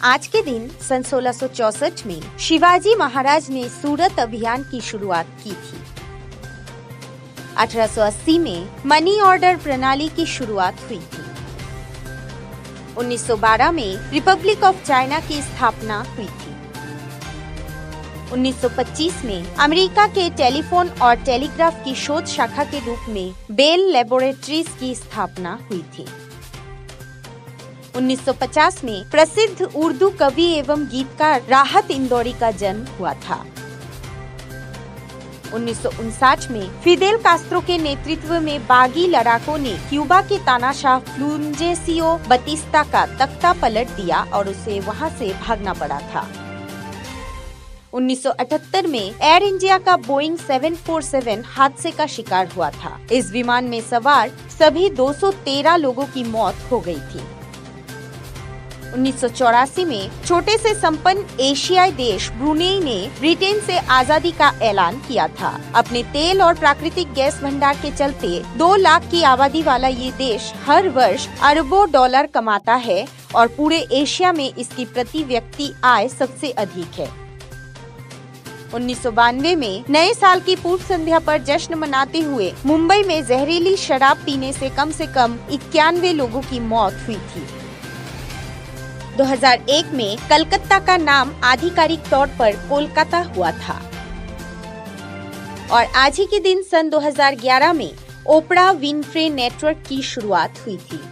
आज के दिन सन 1664 में शिवाजी महाराज ने सूरत अभियान की शुरुआत की थी। 1880 में मनी ऑर्डर प्रणाली की शुरुआत हुई थी। 1912 में रिपब्लिक ऑफ चाइना की स्थापना हुई थी। 1925 में अमेरिका के टेलीफोन और टेलीग्राफ की शोध शाखा के रूप में बेल लेबोरेटरीज की स्थापना हुई थी। 1950 में प्रसिद्ध उर्दू कवि एवं गीतकार राहत इंदौरी का जन्म हुआ था। 1959 में फिदेल कास्त्रो के नेतृत्व में बागी लड़ाकों ने क्यूबा के तानाशाह फ्लुनजेसियो बतिस्ता का तख्ता पलट दिया और उसे वहां से भागना पड़ा था। 1978 में एयर इंडिया का बोइंग 747 हादसे का शिकार हुआ था। इस विमान में सवार सभी 213 लोगों की मौत हो गई थी। 1984 में छोटे से संपन्न एशियाई देश ब्रुनेई ने ब्रिटेन से आजादी का ऐलान किया था। अपने तेल और प्राकृतिक गैस भंडार के चलते 2 लाख की आबादी वाला ये देश हर वर्ष अरबों डॉलर कमाता है और पूरे एशिया में इसकी प्रति व्यक्ति आय सबसे अधिक है। 1992 में नए साल की पूर्व संध्या पर जश्न मनाते हुए मुंबई में जहरीली शराब पीने से कम 91 लोगों की मौत हुई थी। 2001 में कलकत्ता का नाम आधिकारिक तौर पर कोलकाता हुआ था। और आज ही के दिन सन 2011 में ओपरा विनफ्रे नेटवर्क की शुरुआत हुई थी।